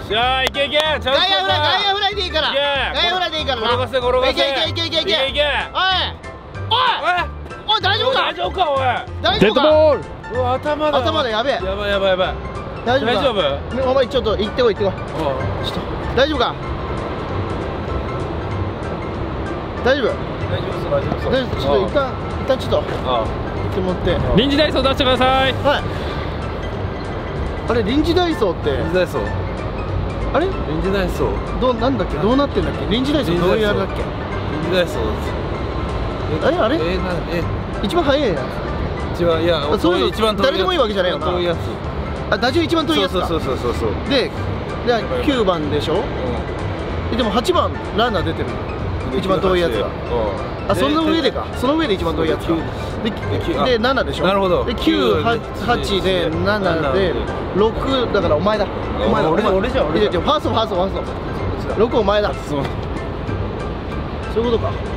しゃー、いけいけ。チャンスだ。 外野フライでいいから。 いけ。 外野フライでいいからな。 転がせ転がせ。 いけいけいけいけいけ。 いけいけ。 おい大丈夫か。 大丈夫かおい。 大丈夫か。 うわ頭だ。 頭だやべえ。 やばいやばいやばい。 大丈夫。大丈夫。お前ちょっと行ってこい行ってこい。ちょっと大丈夫か。大丈夫。 大丈夫そう大丈夫そう。 ちょっと一旦ちょっと。行ってもらって。 臨時ダイソー出してください。 はい。あれ臨時ダイソーって。 臨時ダイソー。 あれ？ 臨時ダイソー。 なんだっけどうなってんだっけ？臨時ダイソーどういうあれだっけ？ 臨時ダイソー。 あれ？一番早いやつ。 一番いやそういうの誰でもいいわけじゃないよな。 遠いやつ。 あ打順一番遠いやつか。 そう。 で9番でしょ。でも8番ランナー出てる。一番遠いやつが。あその上でか。その上で一番遠いやつか。で7でしょ。 なるほど。 で9、8で7で6だからお前だ。お前だ。 俺じゃん。 ファースト。6お前だ。そういうことか。